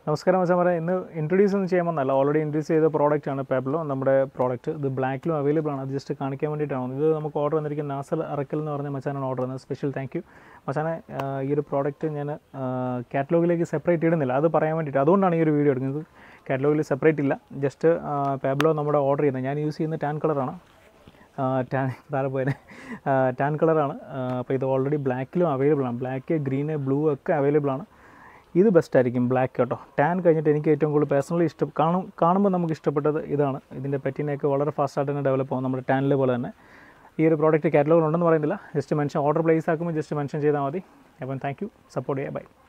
നമസ്കാരം മച്ചാമാരെ, ഇന്ന് ഇൻട്രൊഡ്യൂസ് ഒന്നും ചെയ്യാൻ വന്നല്ല. ഓൾറെഡി ഇൻട്രൊഡ്യൂസ് ചെയ്ത പ്രോഡക്റ്റ് ആണ് പാബലോ. നമ്മുടെ പ്രോഡക്റ്റ് ഇത് ബ്ലാക്കിലും അവൈലബിൾ ആണ്. അത് ജസ്റ്റ് കാണിക്കാൻ വേണ്ടിയിട്ടാണ്. ഇത് നമുക്ക് ഓർഡർ വന്നിരിക്കുന്ന നാസർ അറക്കൽ എന്ന് പറഞ്ഞ മച്ചാനാണ് ഓർഡർ വന്നത്. സ്പെഷ്യൽ താങ്ക് യു മച്ചാനെ. ഈ ഒരു പ്രോഡക്റ്റ് ഞാൻ കാറ്റലോഗിലേക്ക് സെപ്പറേറ്റ് ഇടുന്നില്ല, അത് പറയാൻ വേണ്ടിയിട്ട്. അതുകൊണ്ടാണ് ഈ ഒരു വീഡിയോ എടുക്കുന്നത്. കാറ്റലോഗിൽ സെപ്പറേറ്റ് ഇല്ല, ജസ്റ്റ് പാബലോ നമ്മുടെ ഓർഡർ ചെയ്യുന്നത്. ഞാൻ യൂസ് ചെയ്യുന്ന ടാൻ കളറാണ്. ടാൻ കളറാണ്. അപ്പോൾ ഇത് ഓൾറെഡി ബ്ലാക്കിലും അവൈലബിൾ ആണ്. ബ്ലാക്ക്, ഗ്രീന്, ബ്ലൂ ഒക്കെ അവൈലബിൾ ആണ്. ഇത് ബെസ്റ്റ് ആയിരിക്കും ബ്ലാക്ക് കേട്ടോ. ടാൻ കഴിഞ്ഞിട്ട് എനിക്ക് ഏറ്റവും കൂടുതൽ പേഴ്സണലി കാണുമ്പോൾ നമുക്ക് ഇഷ്ടപ്പെട്ടത് ഇതാണ്. ഇതിൻ്റെ പെറ്റിനെയൊക്കെ വളരെ ഫാസ്റ്റായിട്ട് തന്നെ ഡെവലപ്പ് ആകും, നമ്മുടെ ടാനിലെ പോലെ തന്നെ. ഈ ഒരു പ്രോഡക്റ്റ് കാറ്റലോഗിൽ ഉണ്ടെന്ന് പറയുന്നില്ല, ജസ്റ്റ് മെൻഷൻ ഓർഡർ പ്ലേസ് ആക്കുമ്പോൾ ജസ്റ്റ് മെൻഷൻ ചെയ്താൽ മതി. അപ്പം താങ്ക് യു, സപ്പോർട്ട് ചെയ്യുക, ബൈ.